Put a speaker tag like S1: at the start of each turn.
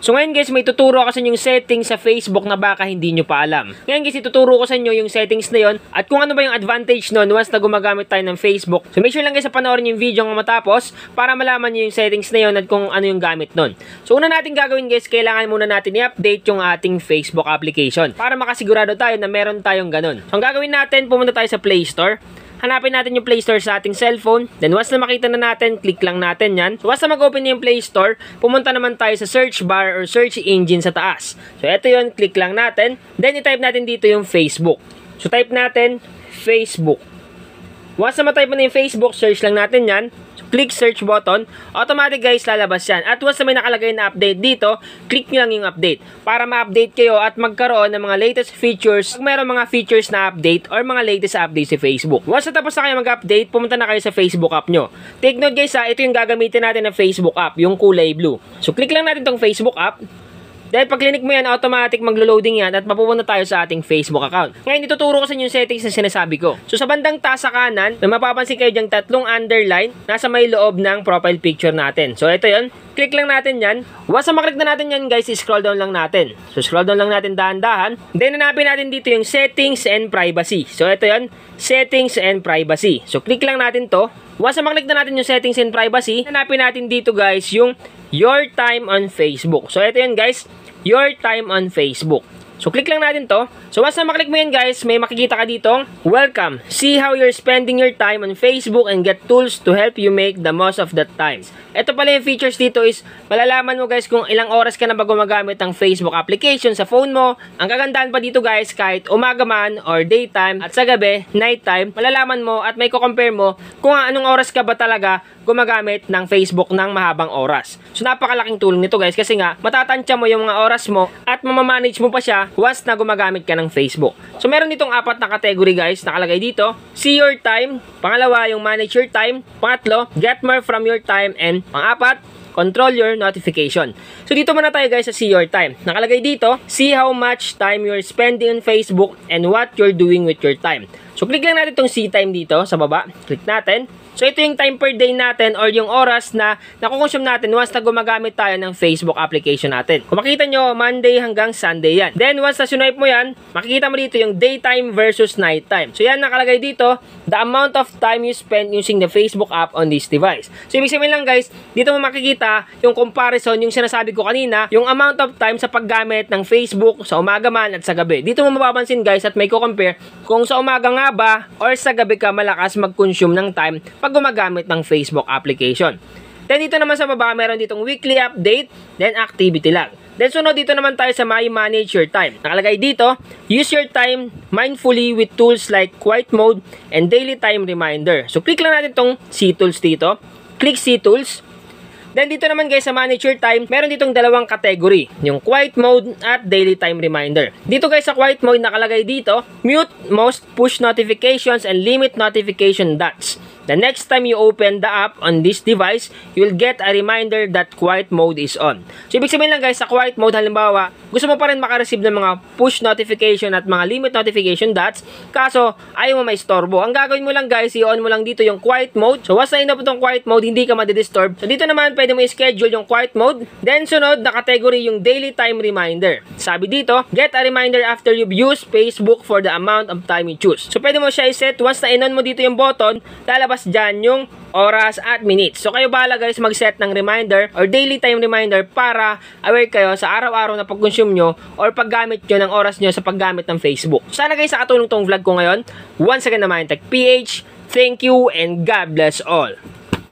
S1: So ngayon guys, may tuturo ako sa inyo yung settings sa Facebook na baka hindi nyo pa alam. Ngayon guys, ituturo ko sa inyo yung settings na yon at kung ano ba yung advantage nun once na gumagamit tayo ng Facebook. So make sure lang guys sa panoorin yung video ng matapos para malaman nyo yung settings na yon at kung ano yung gamit nun. So una natin gagawin guys, kailangan muna natin i-update yung ating Facebook application para makasigurado tayo na meron tayong ganun. So ang gagawin natin, pumunta tayo sa Play Store. Hanapin natin yung Play Store sa ating cellphone. Then once na makita na natin, click lang natin yan. So once na mag-open na yung Play Store, pumunta naman tayo sa search bar or search engine sa taas. So ito yun, click lang natin. Then i-type natin dito yung Facebook. So type natin Facebook. Once na ma-type mo na yung Facebook, search lang natin yan. So click search button. Automatic guys, lalabas yan. At once na may nakalagay na update dito, click nyo lang yung update. Para ma-update kayo at magkaroon ng mga latest features. Kung meron mga features na update or mga latest update sa Facebook. Once na tapos na kayo mag-update, pumunta na kayo sa Facebook app nyo. Take note guys ito yung gagamitin natin ng Facebook app, yung kulay blue. So click lang natin tong Facebook app. Dahil pag clinic mo yan, automatic maglo-loading yan at mapupunta tayo sa ating Facebook account. Ngayon, ituturo ko sa inyo yung settings na sinasabi ko. So, sa bandang taas sa kanan, may mapapansin kayo dyang tatlong underline nasa may loob ng profile picture natin. So, ito yun. Click lang natin yan. Once na maklik na natin yan, guys, scroll down lang natin. So, scroll down lang natin dahan-dahan. Then, hanapin natin dito yung settings and privacy. So, ito yun. Settings and privacy. So, click lang natin to. Once na maklik na natin yung settings and privacy, hanapin natin dito, guys, yung your time on Facebook. So, ito yun, guys. Your time on Facebook. So, click lang natin to. So, once na maklik mo yan guys, may makikita ka dito. Welcome! See how you're spending your time on Facebook and get tools to help you make the most of that time. Ito pala yung features dito is, malalaman mo guys kung ilang oras ka na ba gumagamit ng Facebook application sa phone mo. Ang kagandahan pa dito guys, kahit umaga man or daytime at sa gabi, nighttime, malalaman mo at may ko-compare mo kung anong oras ka ba talaga gumagamit ng Facebook ng mahabang oras. So, napakalaking tulong nito guys kasi nga, matatansya mo yung mga oras mo at mamamanage mo pa siya once na gumagamit ka ng Facebook. So, meron ditong 4 na category guys, nakalagay dito. See your time. Pangalawa, yung manage your time. Pangatlo, get more from your time. And pang-4, control your notification. So, dito muna tayo guys sa see your time. Nakalagay dito, see how much time you're spending on Facebook and what you're doing with your time. So, click lang natin itong see time dito sa baba. Click natin. So, ito yung time per day natin or yung oras na nakukonsume natin once na gumagamit tayo ng Facebook application natin. Kung makita nyo, Monday hanggang Sunday yan. Then, once na swipe mo yan, makikita mo dito yung daytime versus nighttime. So, yan nakalagay dito, the amount of time you spend using the Facebook app on this device. So, ibig sabihin lang guys, dito mo makikita yung comparison, yung sinasabi ko kanina, yung amount of time sa paggamit ng Facebook sa umaga man at sa gabi. Dito mo mapapansin guys at may ko-compare kung sa umaga nga ba or sa gabi ka malakas mag-consume ng time pag gumagamit ng Facebook application. Then dito naman sa baba, meron ditong weekly update, then activity log. Then sunod dito naman tayo sa my manage your time. Nakalagay dito, use your time mindfully with tools like quiet mode and daily time reminder. So click lang natin tong see tools dito. Click see tools. Then dito naman guys sa manage your time, meron ditong 2 category, yung quiet mode at daily time reminder. Dito guys sa quiet mode nakalagay dito, mute most push notifications and limit notification dots. The next time you open the app on this device, you'll get a reminder that quiet mode is on. So, ibig sabihin lang guys, sa quiet mode, halimbawa, gusto mo pa rin makareceive ng mga push notification at mga limit notification dots, kaso ayaw mo maistorbo. Ang gagawin mo lang guys, i-on mo lang dito yung quiet mode. So, once na in-open itong quiet mode, hindi ka madidisturb. So, dito naman, pwede mo i-schedule yung quiet mode. Then, sunod na category yung daily time reminder. Sabi dito, get a reminder after you've used Facebook for the amount of time you choose. So, pwede mo siya i-set. Once na in-on mo dito yung button, lalabas dyan yung oras at minutes. So, kayo bahala guys mag-set ng reminder or daily time reminder para aware kayo sa araw-araw na pag-consume nyo or paggamit nyo ng oras nyo sa paggamit ng Facebook. Sana guys nakatulong tong vlog ko ngayon. Once again naman, Tech PH, thank you and God bless all.